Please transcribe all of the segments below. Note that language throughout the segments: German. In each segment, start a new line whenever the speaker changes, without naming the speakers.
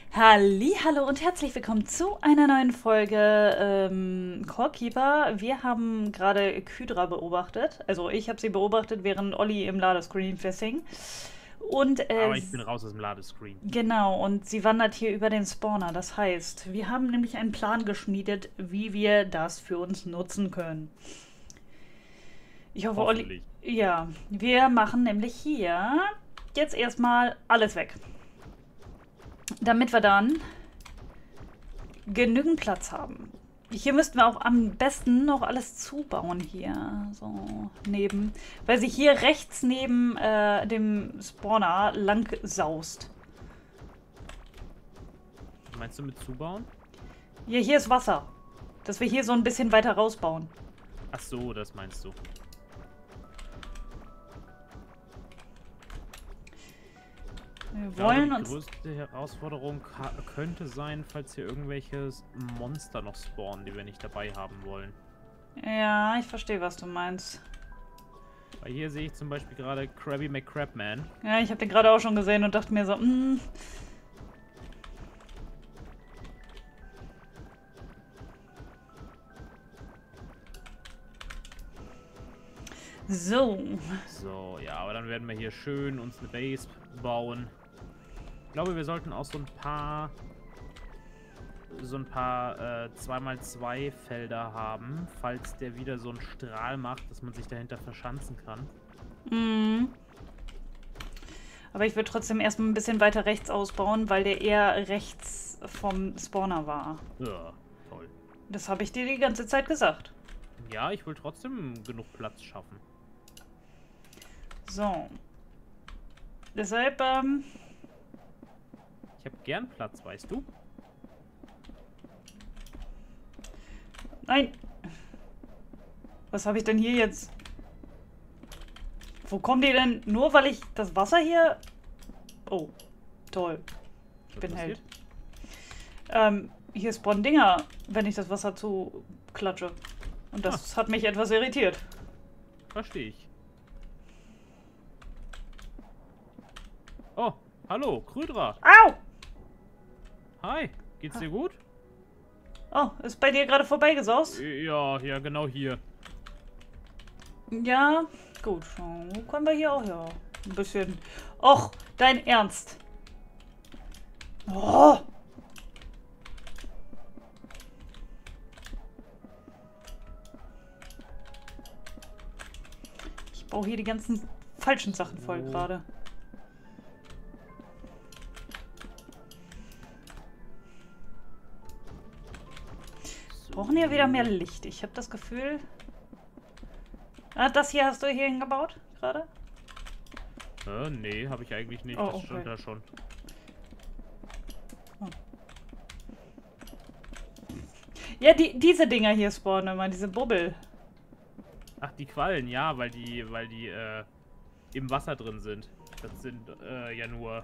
Hallo und herzlich willkommen zu einer neuen Folge Core Keeper. Wir haben gerade Hydra beobachtet. Also ich habe sie beobachtet, während Olli im Ladescreen festhing. Und
Aber ich bin raus aus dem Ladescreen.
genau, und sie wandert hier über den Spawner. Das heißt, wir haben nämlich einen Plan geschmiedet, wie wir das für uns nutzen können. Ich hoffe, Olli.
Hoffentlich.
Ja, wir machen nämlich hier jetzt erstmal alles weg. Damit wir dann genügend Platz haben. Hier müssten wir auch am besten noch alles zubauen hier. So, neben. Weil sie hier rechts neben dem Spawner lang saust.
Was meinst du mit zubauen?
Ja, hier ist Wasser. Dass wir hier so ein bisschen weiter rausbauen.
Ach so, das meinst du.
Wir
Ich glaube,
wollen
die
uns.
größte Herausforderung könnte sein, falls hier irgendwelche Monster noch spawnen, die wir nicht dabei haben wollen.
Ja, ich verstehe, was du meinst.
Weil hier sehe ich zum Beispiel gerade Krabby McCrabman.
Ja, ich habe den gerade auch schon gesehen und dachte mir so, So.
So, ja, aber dann werden wir hier schön uns eine Base bauen. Ich glaube, wir sollten auch so ein paar 2x2 Felder haben, falls der wieder so einen Strahl macht, dass man sich dahinter verschanzen kann.
Aber ich würde trotzdem erstmal ein bisschen weiter rechts ausbauen, weil der eher rechts vom Spawner war.
Ja, toll.
Das habe ich dir die ganze Zeit gesagt.
Ja, ich will trotzdem genug Platz schaffen.
So. Deshalb,
Ich habe gern Platz, weißt du?
nein. Was habe ich denn hier jetzt? Wo kommen die denn? Nur weil ich das Wasser hier... Oh, toll. Ich
Was
bin
passiert?
Held. Hier spawnen Dinger, wenn ich das Wasser zuklatsche. Und das hat mich etwas irritiert.
Verstehe ich. Oh, hallo, Krydra.
Au!
Hi, geht's dir gut?
Oh, ist bei dir gerade vorbeigesaust?
Ja, ja, genau hier.
Ja, gut. So können wir hier auch ja ein bisschen. Och, dein Ernst. Oh. Ich baue hier die ganzen falschen Sachen voll
Oh.
gerade. Brauchen ja wieder mehr Licht. Ich habe das Gefühl. Ah, das hier hast du hier hingebaut gerade?
Nee, habe ich eigentlich nicht.
Oh,
Das stand
okay.
da schon.
Ja, diese Dinger hier spawnen immer, diese Bubbel.
Ach, die Quallen, ja, weil die im Wasser drin sind. Das sind ja nur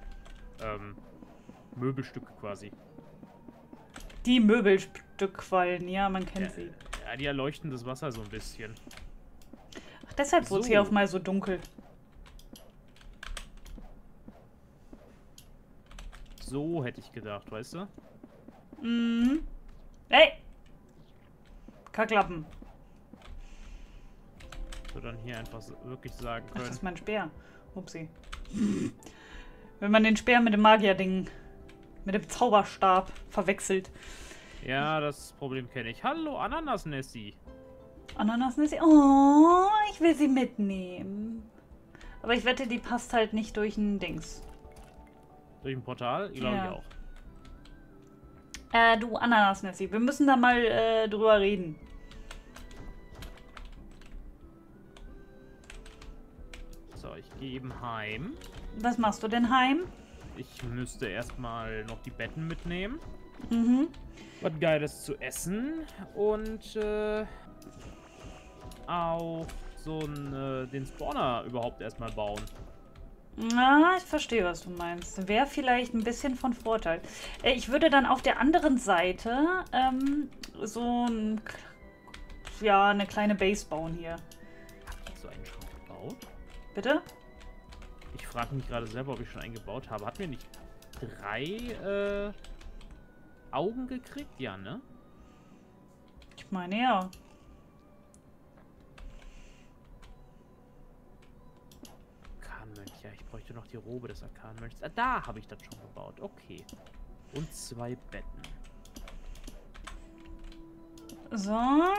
Möbelstücke quasi.
Die Möbelstückquallen, ja, man kennt sie.
Ja, die erleuchten das Wasser so ein bisschen.
Ach, deshalb wurde es hier
So.
auf mal so dunkel.
So hätte ich gedacht, weißt du?
Mhm. Hey! Kacklappen.
So dann hier einfach wirklich sagen
Ach,
können.
das ist mein Speer. Upsi. Wenn man den Speer mit dem Magier-Ding, mit dem Zauberstab verwechselt.
Ja, das Problem kenne ich. Hallo, Ananas-Nessie.
Ananasnüsse. Oh, ich will sie mitnehmen. Aber ich wette, die passt halt nicht durch ein Dings.
Durch ein Portal? Glaube
Ja.
ich auch.
Du Ananasnessi, wir müssen da mal drüber reden.
So, ich gehe eben heim.
Was machst du denn heim?
Ich müsste erstmal noch die Betten mitnehmen.
Mhm.
Was Geiles zu essen. Und auch so den Spawner überhaupt erstmal bauen.
Na, ich verstehe, was du meinst. Wäre vielleicht ein bisschen von Vorteil. Ich würde dann auf der anderen Seite so eine kleine Base bauen hier.
Hast du einen schon gebaut?
Bitte?
Ich frage mich gerade selber, ob ich schon einen gebaut habe. Hatten wir nicht 3 Augen gekriegt? Ja, ne?
Ich meine ja.
Arkanmönch, ja, ich bräuchte noch die Robe des Arkanmönchs. Ah, da habe ich das schon gebaut. Okay. Und 2 Betten.
So.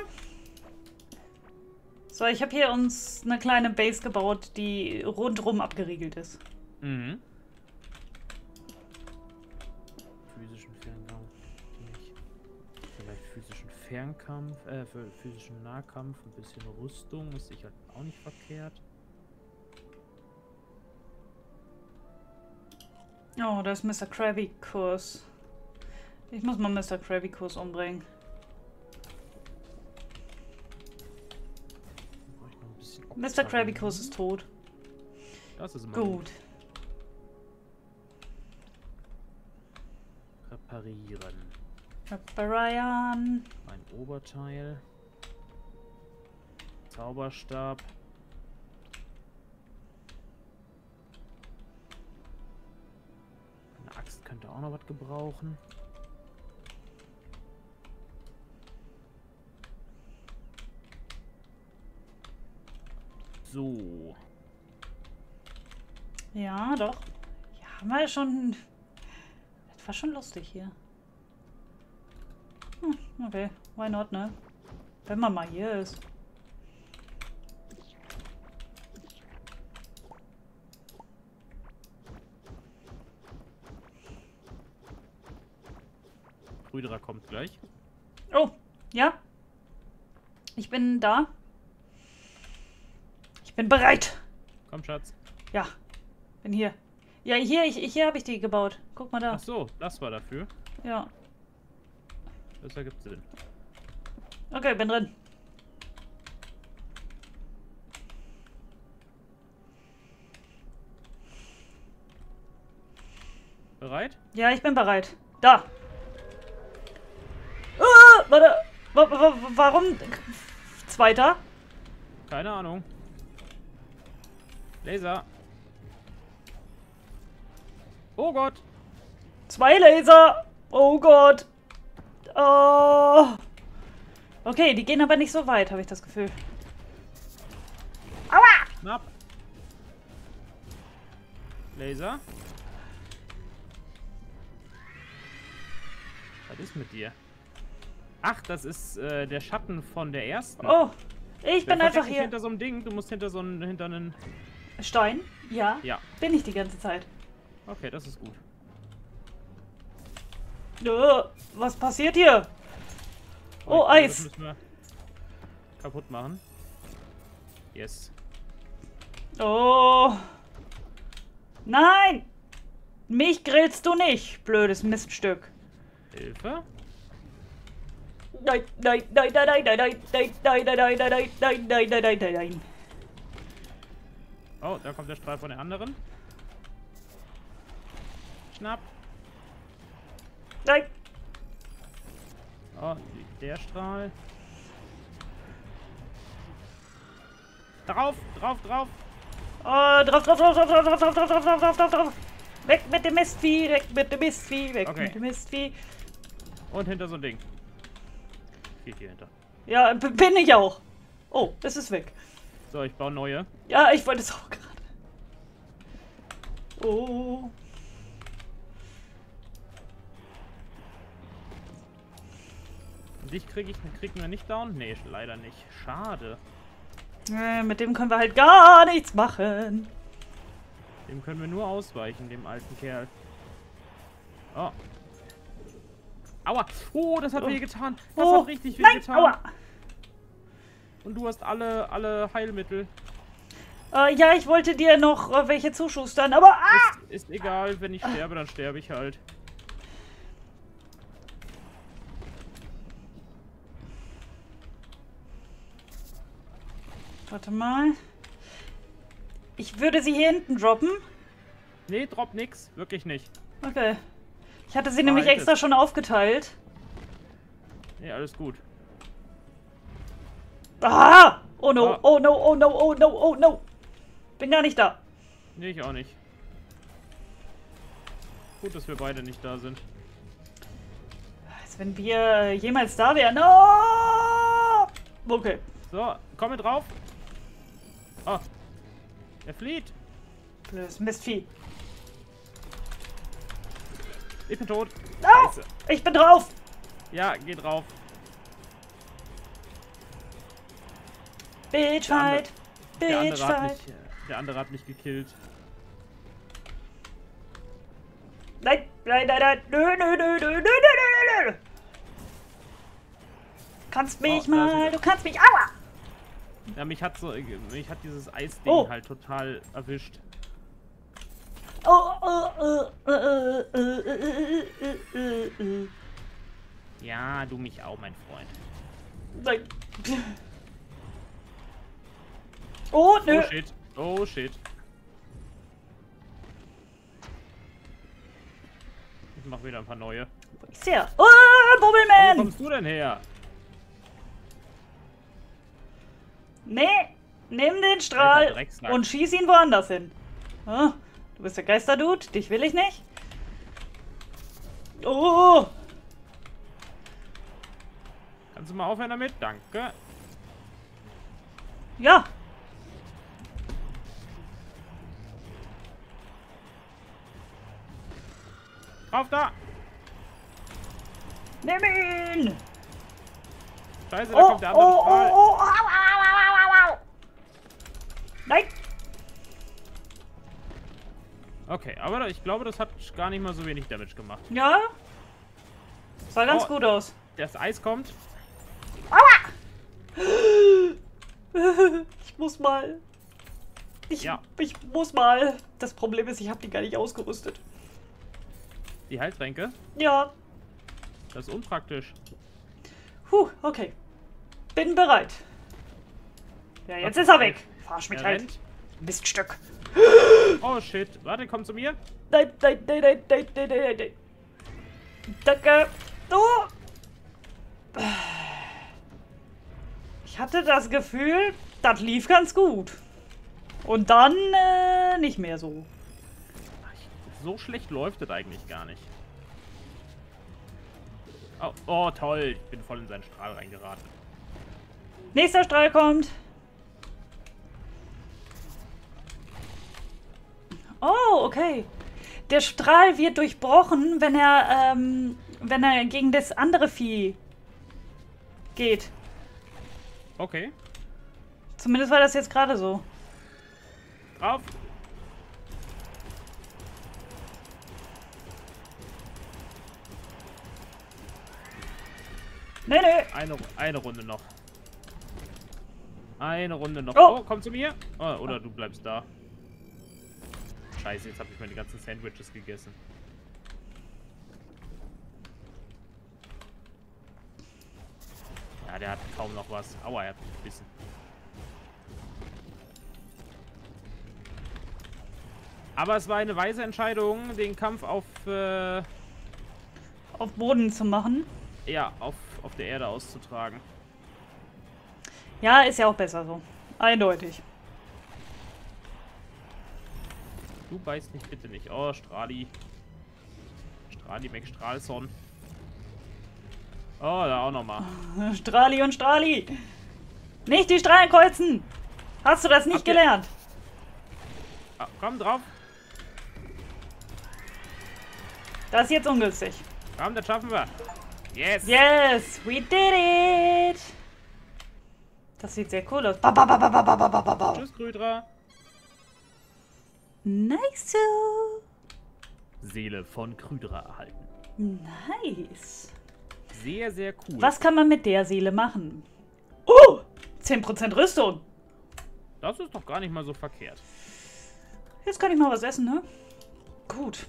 So, ich habe hier uns eine kleine Base gebaut, die rundrum abgeriegelt ist.
Mhm. Physischen Fernkampf. Nicht. Vielleicht physischen Fernkampf, für physischen Nahkampf. Ein bisschen Rüstung ist sicher auch nicht verkehrt.
Oh, da ist Mr. Krabby-Kurs. Ich muss mal Mr. Krabby-Kurs umbringen. Mr. Krabby-Kurs ist tot.
Das ist immer
gut.
Reparieren.
Reparieren.
Ein Oberteil. Zauberstab. Eine Axt könnte auch noch was gebrauchen. So.
Ja, doch. Ja, haben wir schon. Das war schon lustig hier. Okay, why not, ne? Wenn man mal hier ist.
Rüderer kommt gleich.
Oh, ja. Ich bin da. Ich bin bereit.
Komm, Schatz.
Ja, bin hier. Ja, hier habe ich die gebaut. Guck mal da.
Ach so, das war dafür.
Ja.
Das ergibt Sinn.
Okay, bin drin.
Bereit?
Ja, ich bin bereit. Da. Warte. Warum? Zweiter?
Keine Ahnung. Laser. Oh Gott.
2 Laser. Oh Gott. Oh. Okay, die gehen aber nicht so weit, habe ich das Gefühl. Aua!
Knapp. Laser. Was ist mit dir? Ach, das ist der Schatten von der ersten.
Oh, ich bin einfach hier.
Hinter so einem Ding. Du musst hinter so einem, hinter einen...
Stein? Ja.
Ja.
Bin ich die ganze Zeit.
Okay, das ist gut.
Was passiert hier? Oh,
ich glaube,
Eis.
Das müssen wir kaputt machen. Yes.
Oh. Nein! Mich grillst du nicht, blödes Miststück.
Hilfe.
Nein, nein, nein, nein, nein, nein, nein, nein, nein, nein, nein, nein, nein, nein, nein, nein, nein, nein.
Oh, da kommt der Strahl von der anderen. Schnapp.
Nein.
Oh, der Strahl. Drauf, drauf, drauf.
Oh, drauf, drauf, drauf, drauf, drauf, drauf, drauf, drauf, drauf, drauf, drauf, drauf. Weg mit dem Mistvieh, weg mit dem Mistvieh, weg
Okay.
mit dem Mistvieh.
Und hinter so ein Ding. Geht hier hinter.
Ja, bin ich auch. Oh, es ist weg.
So, ich baue neue.
Ja, ich wollte es auch gerade. Oh.
Und dich kriegen wir nicht down? Nee, leider nicht. Schade.
Mit dem können wir halt gar nichts machen.
Dem können wir nur ausweichen, dem alten Kerl. Oh. Aua. Oh, das hat weh getan. Das hat richtig weh getan.
Aua.
Und du hast alle Heilmittel.
Ja, ich wollte dir noch welche zuschustern, aber...
Ist egal, wenn ich sterbe, dann sterbe ich halt.
Warte mal. Ich würde sie hier hinten droppen.
Nee, drop nix. Wirklich nicht.
Okay. Ich hatte sie nämlich
Behalt
extra
es.
schon aufgeteilt.
Nee, alles gut.
Ah! Oh no,
Ah.
oh no, oh no, oh no, oh no. Bin gar nicht da.
Nee, ich auch nicht. gut, dass wir beide nicht da sind.
Als wenn wir jemals da wären. Oh! Okay.
So, komm mit drauf. Oh. Er flieht.
Blödes Mistvieh.
Ich bin tot.
Oh,
Scheiße.
ich bin drauf.
Ja, geh drauf.
Bitchfight. Bitchfight.
Der andere hat mich gekillt.
Nein, nein, nein, nein. Nö, nö, nö, nö, nö, nö, nö, nö. Kannst mich mal, du kannst mich, aua!
Ja, mich hat dieses Eisding halt total erwischt. Ja, du mich auch, mein Freund.
Nein. Oh, nö.
Oh shit. Oh shit. Ich mach wieder ein paar neue.
Wo ist der? Oh,
Wo
Bubbleman!
kommst du denn her?
Nee, nimm den
Alter,
Strahl
Drecksack.
und schieß ihn woanders hin. Ah, du bist der Geisterdude, dich will ich nicht. Oh!
Kannst du mal aufhören damit? Danke.
Ja!
Drauf da!
Nimm ihn!
Scheiße, da kommt der andere Strahl.
Au, au, au, au. Nein!
Okay, aber ich glaube, das hat gar nicht mal so wenig Damage gemacht.
Ja? Sah ganz
Oh.
gut aus.
Das Eis kommt.
Aua! Ich muss mal. Ich muss mal. Das Problem ist, ich habe die gar nicht ausgerüstet.
Die Heiltränke.
Ja.
Das ist unpraktisch.
Okay. Bin bereit. Ja, jetzt
Okay.
ist er weg. Verarsch mich
Er
halt.
rennt.
Miststück.
Oh shit. Warte, komm zu mir.
Nein, nein, nein, nein, nein, nein, nein, nein. Danke. Oh. Ich hatte das Gefühl, das lief ganz gut. Und dann nicht mehr so.
So schlecht läuft das eigentlich gar nicht. Oh, oh, toll. Ich bin voll in seinen Strahl reingeraten.
Nächster Strahl kommt. Oh, okay. Der Strahl wird durchbrochen, wenn er gegen das andere Vieh geht.
Okay.
Zumindest war das jetzt gerade so.
Drauf.
Nee, nee.
Eine Runde noch. Eine Runde noch.
Oh.
Oh, komm zu mir. Oh, oder du bleibst da. Scheiße, jetzt habe ich meine ganzen Sandwiches gegessen. Ja, der hat kaum noch was. Aua, er hat mich gebissen. Aber es war eine weise Entscheidung, den Kampf auf
Boden zu machen.
ja, auf der Erde auszutragen.
Ja, ist ja auch besser so. Eindeutig.
Du beißt nicht, bitte nicht. Oh, Strali. Strali McStralson. Oh, da auch nochmal.
Strali und Strali. Nicht die Strahlen kreuzen. Hast du das nicht
Habt ihr-
gelernt?
Ah, komm drauf.
Das ist jetzt ungünstig.
Komm, das schaffen wir. Yes.
Yes, we did it. Das sieht sehr cool aus. Ba, ba, ba, ba, ba, ba, ba, ba, ba.
Tschüss, Grüdra.
Nice.
Seele von Krydra erhalten.
Nice.
Sehr, sehr cool.
Was kann man mit der Seele machen? Oh, 10% Rüstung.
Das ist doch gar nicht mal so verkehrt.
Jetzt kann ich mal was essen, ne? Gut.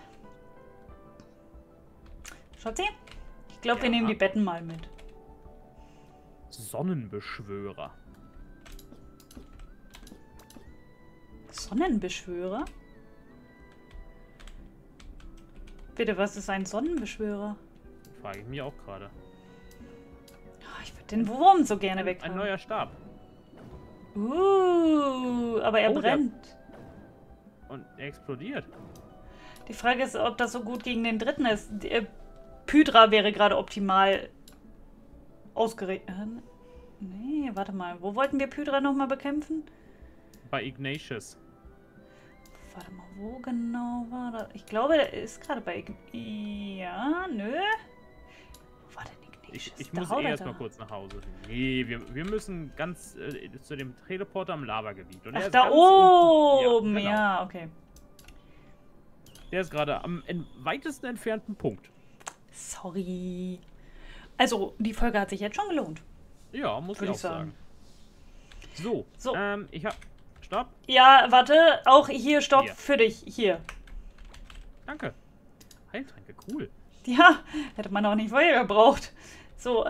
Schatzi? Ich glaube, wir
Ja.
nehmen die Betten mal mit.
Sonnenbeschwörer.
Sonnenbeschwörer? Bitte, was ist ein Sonnenbeschwörer?
Frage ich mich auch gerade.
Oh, ich würde den Wurm so gerne weg
Ein
haben.
neuer Stab.
Aber er
Oh, der-
brennt.
Und er explodiert.
Die Frage ist, ob das so gut gegen den dritten ist. Pydra wäre gerade optimal ausgerichtet. Nee, warte mal. Wo wollten wir Pydra nochmal bekämpfen?
Bei Ignatius.
Warte mal, wo genau war das? Ich glaube, der ist gerade bei Ja, nö. Wo war denn Ignatius?
Ich muss erstmal kurz nach Hause. Nee, wir müssen ganz zu dem Teleporter am Lavagebiet. Und
Ach,
er ist
da
ganz
oben.
unten. Ja, genau.
Ja, okay.
Der ist gerade am weitesten entfernten Punkt.
Sorry. Also, die Folge hat sich jetzt schon gelohnt.
Ja, muss ich auch sagen. So, ich hab... Stopp.
Ja, warte. Auch hier, Stopp
Hier.
für dich. Hier.
Danke. Heiltränke, cool.
Ja, hätte man auch nicht vorher gebraucht. So,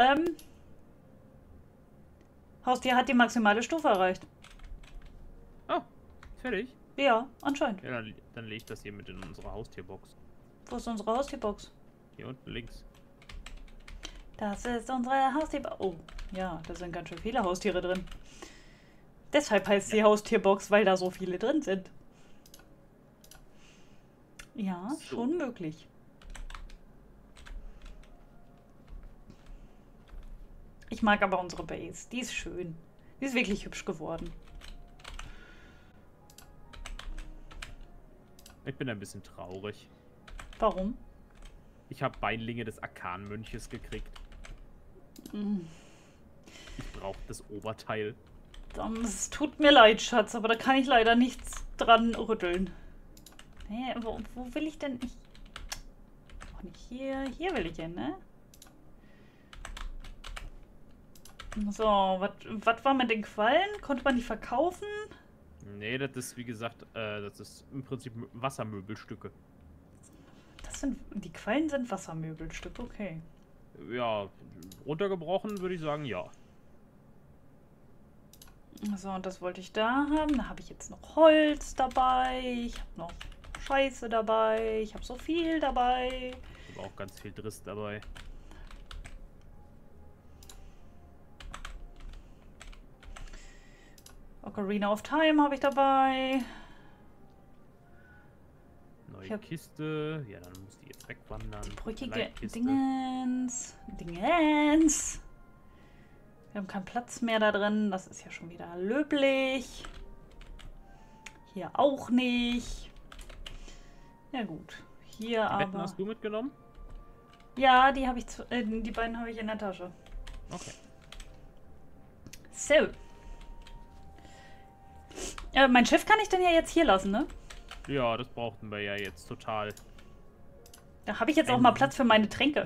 Haustier hat die maximale Stufe erreicht.
Oh, fertig.
Ja, anscheinend.
Ja, dann lege ich das hier mit in unsere Haustierbox.
Wo ist unsere Haustierbox?
Hier unten links.
Das ist unsere Haustierbox. Oh, ja, da sind ganz schön viele Haustiere drin. Deshalb heißt sie Haustierbox, weil da so viele drin sind. Ja,
So.
schon möglich. Ich mag aber unsere Base. Die ist schön. Die ist wirklich hübsch geworden.
Ich bin ein bisschen traurig.
Warum?
Ich habe Beinlinge des Arkanmönches gekriegt. Ich brauche das Oberteil.
Es tut mir leid, Schatz, aber da kann ich leider nichts dran rütteln. Nee, wo will ich denn? Auch nicht hier. Hier will ich hin, ne? So, was war mit den Quallen? Konnte man die verkaufen?
Nee, das ist wie gesagt, das ist im Prinzip Wassermöbelstücke.
Die Quallen sind Wassermöbelstücke, okay.
Ja, runtergebrochen würde ich sagen, ja.
So, und das wollte ich da haben. Da habe ich jetzt noch Holz dabei. Ich habe noch Scheiße dabei. Ich habe so viel dabei.
Ich habe auch ganz viel Driss dabei.
Ocarina of Time habe ich dabei.
Neue Kiste. Ja, dann muss die jetzt wegwandern.
Die brüchige
Leitkiste.
Dingens. Wir haben keinen Platz mehr da drin. Das ist ja schon wieder löblich. Hier auch nicht. Ja gut. Hier
Die
aber...
Betten hast du mitgenommen?
Ja, die habe ich die beiden habe ich in der Tasche.
Okay.
So. Mein Schiff kann ich denn ja jetzt hier lassen, ne?
Ja, das brauchten wir ja jetzt total.
Da habe ich jetzt auch mal Platz für meine Tränke.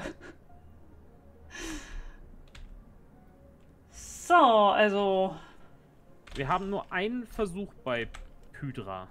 So, also...
Wir haben nur einen Versuch bei Pydra.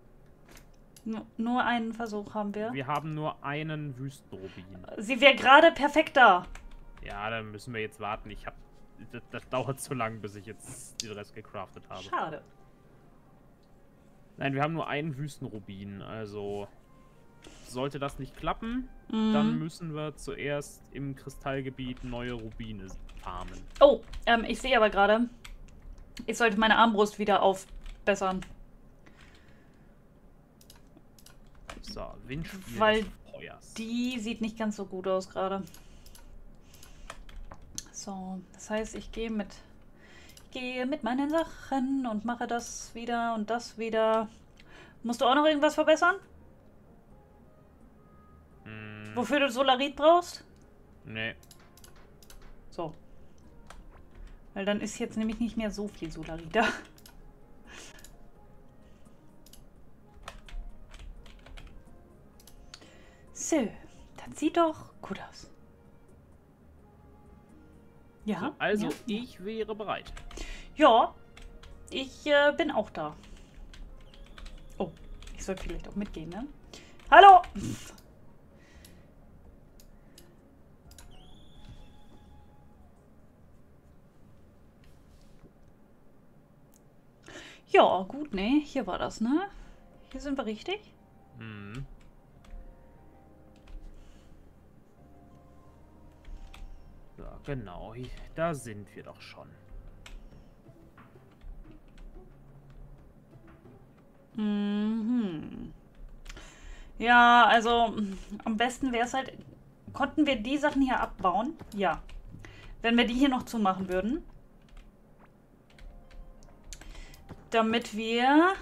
Nur einen Versuch haben wir.
Wir haben nur einen Wüstenrubin.
Sie wäre gerade perfekt da.
Ja, dann müssen wir jetzt warten. Das dauert zu lang, bis ich jetzt den Rest gecraftet habe.
Schade.
Nein, wir haben nur einen Wüstenrubin. Also sollte das nicht klappen, dann müssen wir zuerst im Kristallgebiet neue Rubine farmen.
Oh, ich sehe aber gerade, ich sollte meine Armbrust wieder aufbessern.
So, Windspiel
Weil
des Feuers.
die sieht nicht ganz so gut aus gerade. So, das heißt, ich gehe mit meinen Sachen und mache das wieder und das wieder. Musst du auch noch irgendwas verbessern? Wofür du Solarit brauchst?
Nee.
So. Weil dann ist jetzt nämlich nicht mehr so viel Solarit da. So, das sieht doch gut aus. Ja.
So, also,
ja.
ich wäre bereit.
Ja, ich bin auch da. Oh, ich sollte vielleicht auch mitgehen, ne? Hallo! Ja, gut, ne? Hier war das, ne? Hier sind wir richtig?
Mhm. So, genau. Da sind wir doch schon.
Mhm. Ja, also am besten wäre es halt, konnten wir die Sachen hier abbauen? Ja. Wenn wir die hier noch zumachen würden. Damit wir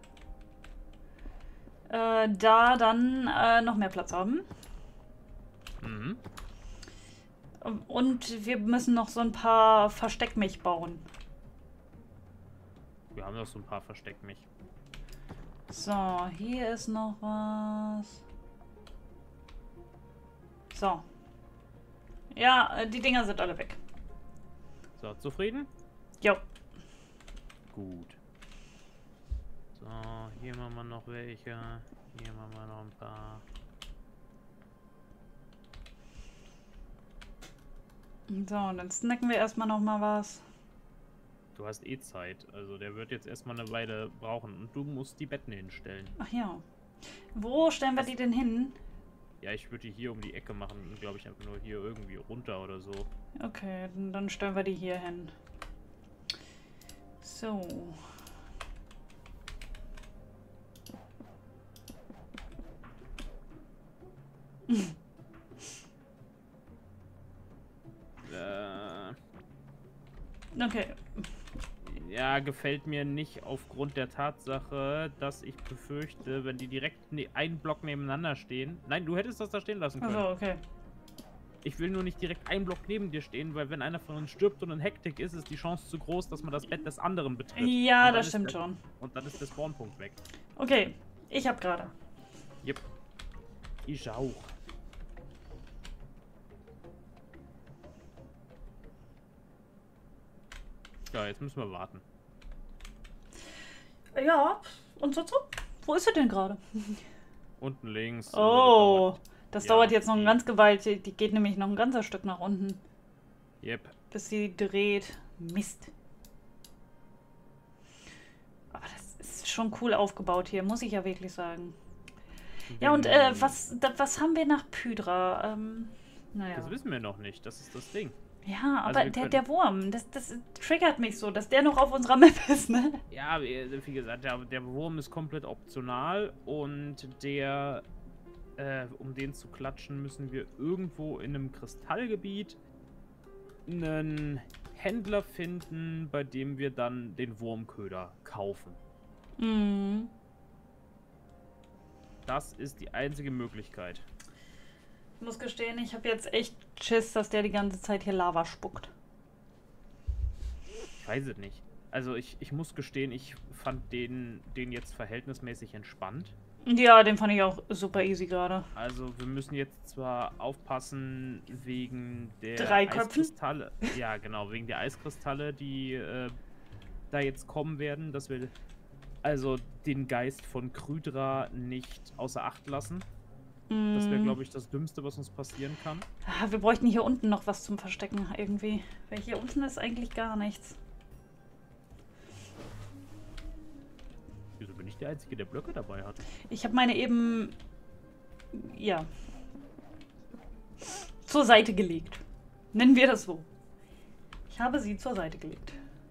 da dann noch mehr Platz haben.
Mhm.
Und wir müssen noch so ein paar Versteckmich bauen.
Wir haben noch so ein paar versteckt mich.
So, hier ist noch was. So. Ja, die Dinger sind alle weg.
So, zufrieden?
Jo.
Gut. So, hier machen wir noch welche. Hier machen wir noch ein paar.
So, und dann snacken wir erstmal noch mal was.
Du hast eh Zeit. Also der wird jetzt erstmal eine Weile brauchen. Und du musst die Betten hinstellen.
Ach ja. Wo stellen wir die denn hin?
Ja, ich würde die hier um die Ecke machen. Glaube ich einfach nur hier irgendwie runter oder so.
Okay, dann stellen wir die hier hin. So. Okay.
Ja, gefällt mir nicht aufgrund der Tatsache, dass ich befürchte, wenn die direkt einen Block nebeneinander stehen. Nein, du hättest das da stehen lassen können.
Also, okay.
Ich will nur nicht direkt einen Block neben dir stehen, weil wenn einer von uns stirbt und in Hektik ist, ist die Chance zu groß, dass man das Bett des anderen betritt.
Ja, das stimmt schon.
Und dann ist der Spawnpunkt weg.
Okay, ich hab gerade.
Yep. Ich auch. Ja, jetzt müssen wir warten.
Ja, und so? Wo ist er denn gerade?
Unten links.
Oh, das
Ja,
dauert jetzt noch ein
die-
ganz gewaltig. Die geht nämlich noch ein ganzes Stück nach unten,
Yep.
bis sie dreht. Mist. Aber das ist schon cool aufgebaut hier, muss ich ja wirklich sagen. Ja, und was haben wir nach Pydra? Naja.
Das wissen wir noch nicht, das ist das Ding.
Ja,
Also
aber
wir können-
der Wurm, das triggert mich so, dass der noch auf unserer Map ist, ne?
Ja, wie gesagt, der Wurm ist komplett optional und der, um den zu klatschen, müssen wir irgendwo in einem Kristallgebiet einen Händler finden, bei dem wir dann den Wurmköder kaufen.
Mhm.
Das ist die einzige Möglichkeit.
Ich muss gestehen, ich habe jetzt echt Schiss, dass der die ganze Zeit hier Lava spuckt.
Ich weiß es nicht. Also ich muss gestehen, ich fand den jetzt verhältnismäßig entspannt.
Ja, den fand ich auch super easy gerade.
Also wir müssen jetzt zwar aufpassen wegen der
3 Köpfen?
Eiskristalle. Ja, genau, wegen der Eiskristalle, die da jetzt kommen werden, dass wir also den Geist von Krydra nicht außer Acht lassen. Das wäre, glaube ich, das Dümmste, was uns passieren kann.
Ah, wir bräuchten hier unten noch was zum Verstecken irgendwie. Weil hier unten ist eigentlich gar nichts.
Wieso bin ich der Einzige, der Blöcke dabei hat?
Ich habe meine eben, ja, zur Seite gelegt. Nennen wir das so. Ich habe sie zur Seite gelegt.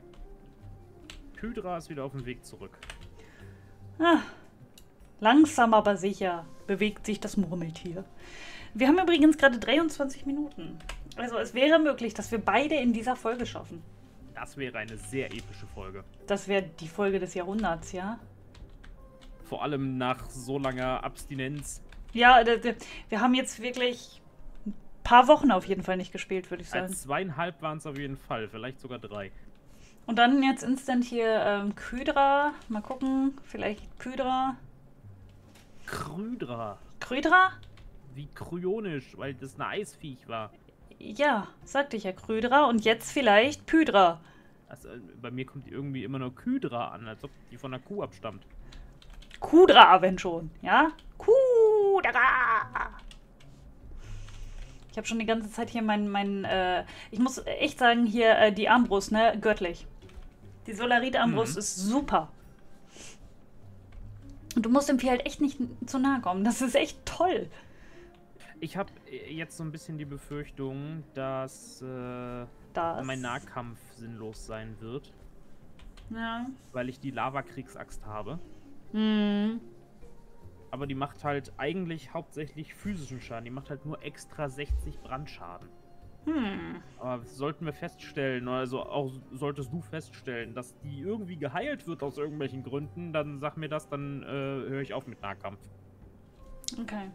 Hydra ist wieder auf dem Weg zurück.
Ah, langsam aber sicher bewegt sich das Murmeltier. Wir haben übrigens gerade 23 Minuten. Also es wäre möglich, dass wir beide in dieser Folge schaffen.
Das wäre eine sehr epische Folge.
Das wäre die Folge des Jahrhunderts, ja?
Vor allem nach so langer Abstinenz.
Ja, wir haben jetzt wirklich ein paar Wochen auf jeden Fall nicht gespielt, würde ich sagen.
2,5 waren es auf jeden Fall, vielleicht sogar 3.
Und dann jetzt instant hier Kydra. Mal gucken, vielleicht Kydra.
Krydra.
Krydra?
Wie kryonisch, weil das ein Eisviech war.
Ja, sagte ich ja Krydra. Und jetzt vielleicht Pydra.
Also, bei mir kommt die irgendwie immer nur Kydra an, als ob die von einer Kuh abstammt.
Kudra, wenn schon, ja? Kudra! Ich habe schon die ganze Zeit hier ich muss echt sagen, hier die Armbrust, ne? Göttlich. Die Solarit-Armbrust ist super. Und du musst dem Vieh halt echt nicht zu nahe kommen. Das ist echt toll.
Ich habe jetzt so ein bisschen die Befürchtung, dass mein Nahkampf sinnlos sein wird,
Ja.
weil ich die Lavakriegsaxt habe.
Hm.
aber die macht halt eigentlich hauptsächlich physischen Schaden. Die macht halt nur extra 60 Brandschaden. Aber sollten wir feststellen, also auch solltest du feststellen, dass die irgendwie geheilt wird aus irgendwelchen Gründen, dann sag mir das, dann höre ich auf mit Nahkampf.
Okay.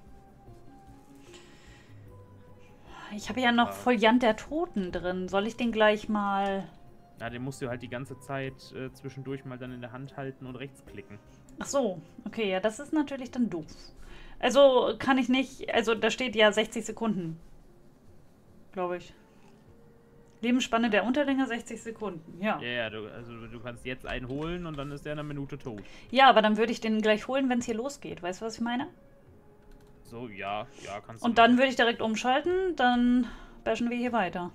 Ich habe ja noch Foliant der Toten drin. Soll ich den gleich mal...
Ja, den musst du halt die ganze Zeit zwischendurch mal dann in der Hand halten und rechts klicken.
Ach so, okay, ja, das ist natürlich dann doof. Also kann ich nicht... Also da steht ja 60 Sekunden. Glaube ich. Lebensspanne der Unterlinge 60 Sekunden, ja.
Ja, also du kannst jetzt einen holen und dann ist der in einer Minute tot.
Ja, aber dann würde ich den gleich holen, wenn es hier losgeht. Weißt du, was ich meine?
So, ja, kannst du.
Und dann würde ich direkt umschalten, dann bashen wir hier weiter.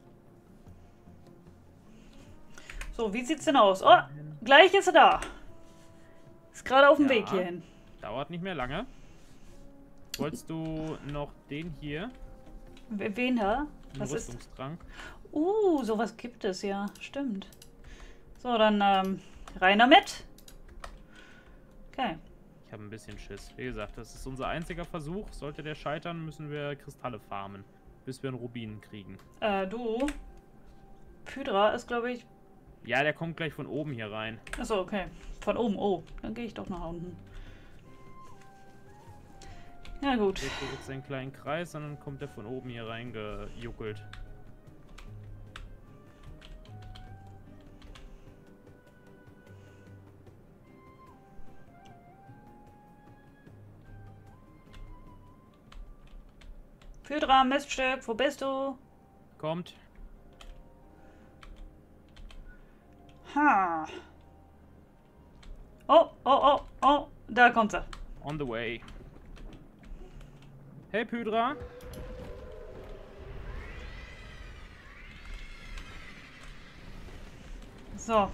So, wie sieht's denn aus? Oh, gleich ist er da. Ist gerade auf dem Weg hierhin.
Dauert nicht mehr lange. Wolltest du noch den hier?
Wen da? Was ist?
Rüstungstrank.
Sowas gibt es, ja. Stimmt. So, dann rein damit. Okay.
Ich habe ein bisschen Schiss. Wie gesagt, das ist unser einziger Versuch. Sollte der scheitern, müssen wir Kristalle farmen, bis wir einen Rubin kriegen.
Du? Pydra ist, glaube ich...
Ja, der kommt gleich von oben hier rein.
Achso, okay. Von oben. Oh, dann gehe ich doch nach unten. Ja, gut.
Dreht jetzt einen kleinen Kreis und dann kommt er von oben hier reingejuckelt.
Pydra, Miststück, wo bist du?
Kommt.
Ha. Oh, da kommt sie.
On the way. Hey, Pydra.
So.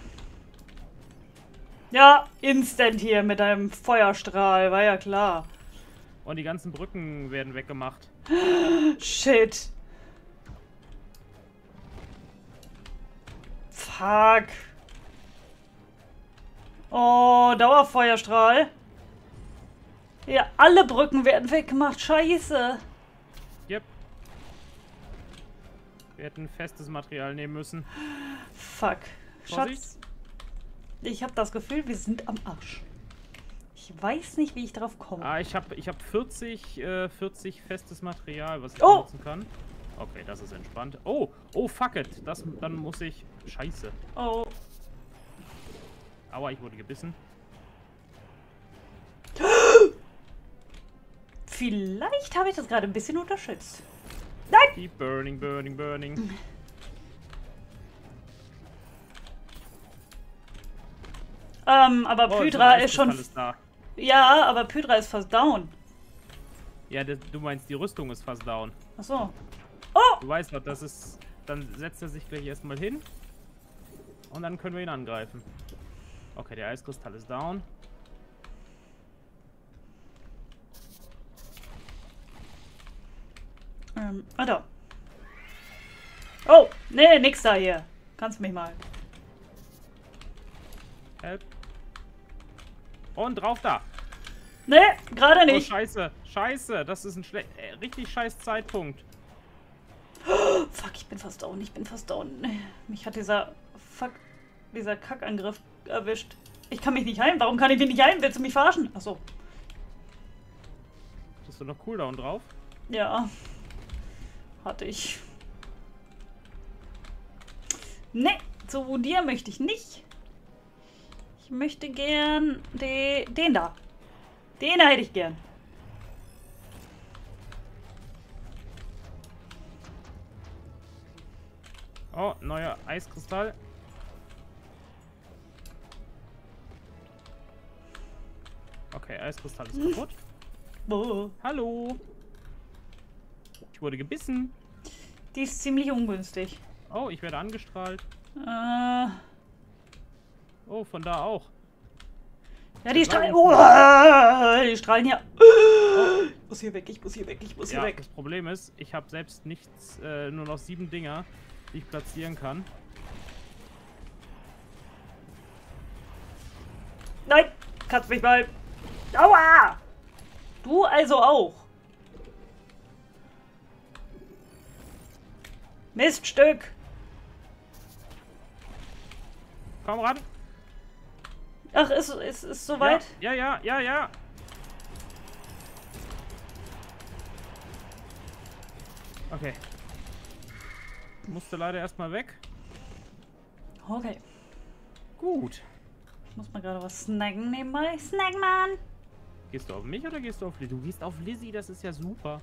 Ja, instant hier mit einem Feuerstrahl, war ja klar.
Und die ganzen Brücken werden weggemacht.
Shit. Fuck. Oh, Dauerfeuerstrahl. Ja, alle Brücken werden weggemacht. Scheiße.
Yep. Wir hätten festes Material nehmen müssen.
Fuck.
Vorsicht.
Schatz. Ich habe das Gefühl, wir sind am Arsch. Ich weiß nicht, wie ich drauf komme.
Ich hab 40 festes Material, was ich benutzen kann. Okay, das ist entspannt. Oh, fuck it. Dann muss ich... Scheiße.
Oh.
Aua, ich wurde gebissen.
Vielleicht habe ich das gerade ein bisschen unterschätzt. Nein!
Keep burning, burning, burning.
Aber Pydra ist schon...
Ist da.
Ja, aber Pydra ist fast down.
Ja, du meinst, die Rüstung ist fast down.
Achso. Oh!
Du weißt doch, das ist... Dann setzt er sich gleich erstmal hin. Und dann können wir ihn angreifen. Okay, der Eiskristall ist down.
Da. Oh, nee, nix da hier. Kannst mich mal.
Help. Und drauf da.
Nee, gerade nicht.
Oh, scheiße. Scheiße, das ist ein richtig scheiß Zeitpunkt.
Fuck, ich bin fast down, Mich hat dieser Kackangriff erwischt. Ich kann mich nicht heilen. Warum kann ich mich nicht heilen? Willst du mich verarschen? Achso.
Hast du noch Cooldown drauf?
Ja. Hatte ich. Nee, zu dir möchte ich nicht. Ich möchte gern den da. Den da hätte ich gern.
Oh, neuer Eiskristall. Okay, Eiskristall ist kaputt.
Oh.
Hallo. Ich wurde gebissen.
Die ist ziemlich ungünstig.
Oh, ich werde angestrahlt.
Oh,
von da auch.
Ja, die strahlen. Oh, die strahlen hier. Oh. Ich muss hier weg, ich muss hier weg.
Das Problem ist, ich habe selbst nichts, nur noch 7 Dinger, die ich platzieren kann.
Nein, kannst mich mal. Aua! Du also auch. Miststück.
Komm ran.
Ach, ist soweit?
Ja. Okay. Musste leider erstmal weg.
Okay.
Gut.
Ich muss mal gerade was snacken nebenbei. Snackman!
Gehst du auf mich oder gehst du auf Lizzie? Du gehst auf Lizzie, das ist ja super.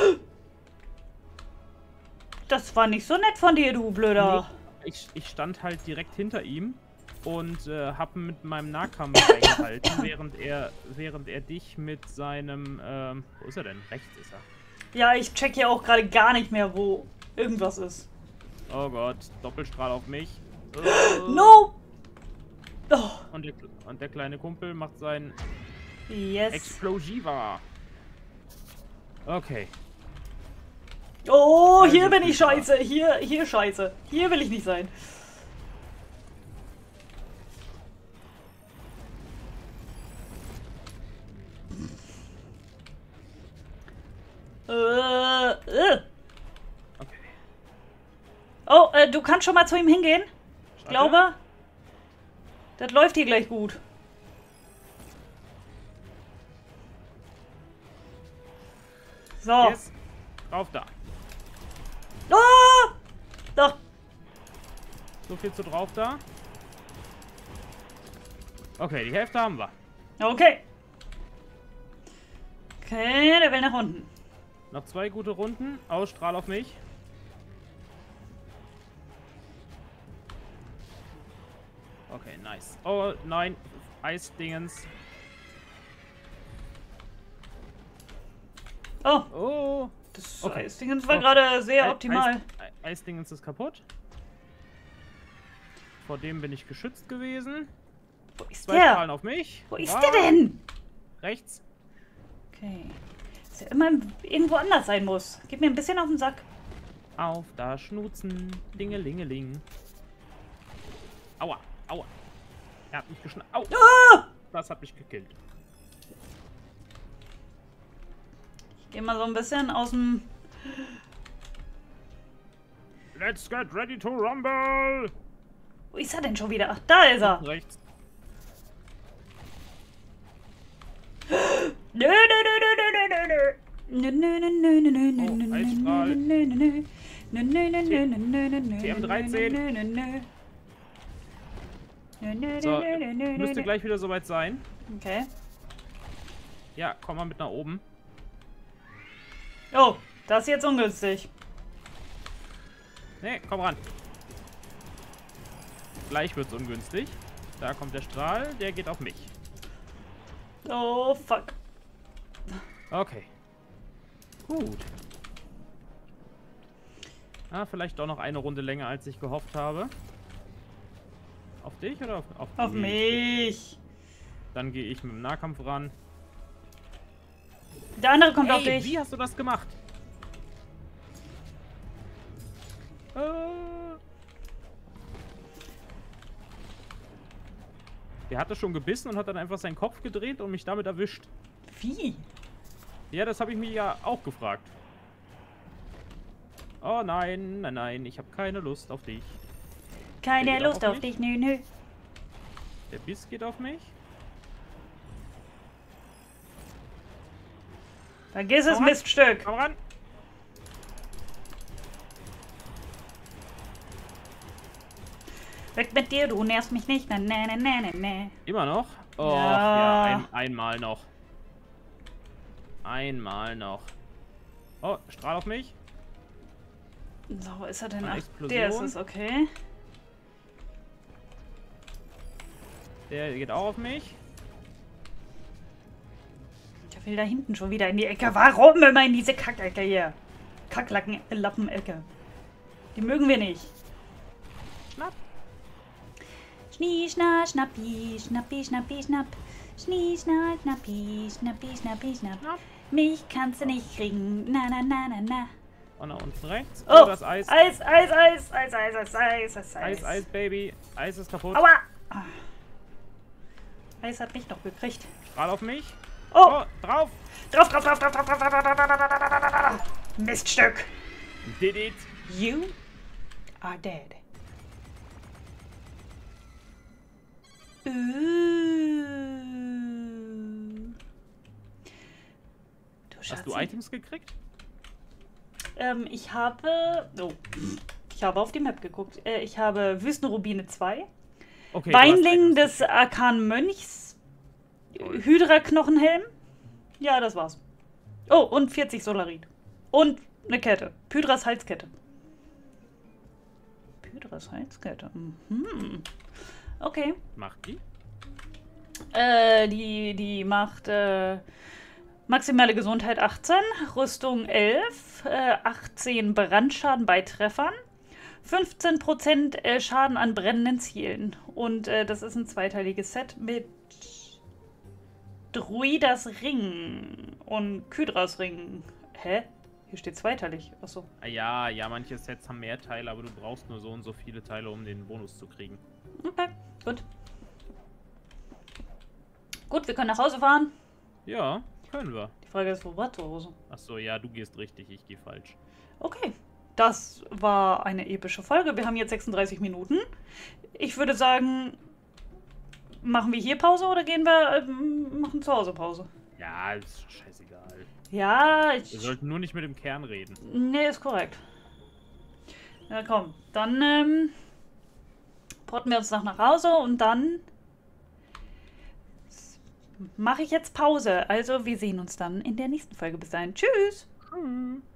Das war nicht so nett von dir, du Blöder.
Nee, ich stand halt direkt hinter ihm und hab mit meinem Nahkampf eingehalten, während er dich mit seinem, wo ist er denn? Rechts ist er.
Ja, ich check hier auch gerade gar nicht mehr, wo irgendwas ist.
Oh Gott, Doppelstrahl auf mich.
No! Oh.
Und der kleine Kumpel macht sein
Yes.
Explosiva. Okay.
Oh,
Also
hier bin ich
super.
scheiße. Hier scheiße. Hier will ich nicht sein.
Okay.
Oh, du kannst schon mal zu ihm hingehen. Ich
Warte.
glaube, das läuft hier gleich gut. So.
Yes. Drauf da.
Oh! Doch.
So viel zu drauf da. Okay, die Hälfte haben wir.
Okay. Okay, der will nach unten.
Noch 2 gute Runden. Ausstrahl auf mich. Okay, nice. Oh, nein. Eisdingens.
Oh,
Oh.
das
Okay.
Ding war gerade sehr optimal.
Eisdingens ist kaputt. Vor dem bin ich geschützt gewesen.
Wo ist
2 Strahlen
der?
auf mich.
Wo ist
Ah,
der denn?
Rechts.
Okay. Dass er immer irgendwo anders sein muss. Gib mir ein bisschen auf den Sack.
Auf da schnutzen. Dingelingeling. Aua, aua. Er hat mich geschnappt. Au.
Ah!
Das hat mich gekillt.
Ich gehe mal so ein bisschen aus dem...
Let's get ready to rumble.
Wo ist er denn schon wieder? Ach, da ist er.
Rechts.
Nö, nö, nö, nö, nö, nö, nö. Nö, nö, nö, nö, nö, nö, nö,
Oh,
nö,
Eisstrahl.
nö, nö, nö, nö. Nö, nö, nö, nö, nö, nö, nö,
TM13.
nö, nö, nö. Nö, nö,
So,
nö, nö, nö,
müsste
nö.
gleich wieder soweit sein.
Okay.
Ja, komm mal mit nach oben.
Oh, das ist jetzt ungünstig.
Nee, komm ran. Gleich wird's ungünstig. Da kommt der Strahl, der geht auf mich.
Oh, fuck.
Okay. Gut. Ah, vielleicht doch noch eine Runde länger, als ich gehofft habe. Auf dich oder
Auf mich.
Dann gehe ich mit dem Nahkampf ran.
Der andere kommt auf
Hey,
dich.
wie hast du das gemacht? Der hatte schon gebissen und hat dann einfach seinen Kopf gedreht und mich damit erwischt.
Wie?
Ja, das habe ich mich ja auch gefragt. Oh nein, nein, nein, ich habe keine Lust auf dich.
Keine
Der geht auch
Lust
auf
auf
mich?
dich, nö, nö.
Der Biss geht auf mich.
Vergiss es,
Komm ran.
Miststück.
Komm ran.
Weg mit dir, du nervst mich nicht. Na, na, na, na, na, na.
Immer noch? Oh,
Ja.
ja, einmal noch. Einmal noch. Oh, Strahl auf mich.
So, wo ist er denn?
Eine
Ach,
Explosion.
der ist es, okay.
Der geht auch auf mich.
Der will da hinten schon wieder in die Ecke. Warum immer in diese Kackecke hier? Kacklappen-Lappen-Ecke. Die mögen wir nicht.
Schnapp.
Schnie, schna, schnappi, schnappi, schnappi, schnapp. Schnie, schna, schnappi, schnappi, schnappi, schnapp.
Schnapp.
Mich kannst du nicht kriegen. Na, na, na, na, na.
Und nach unten rechts.
Oh,
das Eis.
Eis, Eis, Eis, Eis, Eis, Eis, Eis, Eis,
Eis, Eis, Baby. Eis ist kaputt.
Aua! Ah. Eis hat mich noch gekriegt.
Strahl auf mich.
Oh!
Drauf!
Drauf, drauf, drauf, drauf, drauf, drauf, drauf, drauf, drauf, drauf, drauf, drauf, drauf. Miststück!
Did it!
You are dead.
Hast du Items gekriegt?
Ich habe... Oh. Ich habe auf die Map geguckt. Ich habe Wüstenrubine 2.
Okay,
Beinling des Arkan-Mönchs. Hydra-Knochenhelm. Ja, das war's. Oh, und 40 Solarit. Und eine Kette. Hydras Halskette. Hydras Halskette. Mhm. Okay.
Macht die?
Die macht maximale Gesundheit 18, Rüstung 11, 18 Brandschaden bei Treffern, 15% Schaden an brennenden Zielen. Und das ist ein zweiteiliges Set mit Druidas Ring und Kydras Ring. Hä? Hier steht zweiteilig. Achso.
Ja, manche Sets haben mehr Teile, aber du brauchst nur so und so viele Teile, um den Bonus zu kriegen.
Okay, gut. Gut, wir können nach Hause fahren.
Ja, können wir.
Die Frage ist, wo war zu Hause?
Achso, ja, du gehst richtig, ich gehe falsch.
Okay, das war eine epische Folge. Wir haben jetzt 36 Minuten. Ich würde sagen, machen wir hier Pause oder gehen wir machen zu Hause Pause?
Ja, ist scheißegal.
Ja,
Wir sollten nur nicht mit dem Kern reden.
Nee, ist korrekt. Ja, komm. Dann porten wir uns noch nach Hause und dann mache ich jetzt Pause. Also, wir sehen uns dann in der nächsten Folge. Bis dahin. Tschüss!
Tschüss.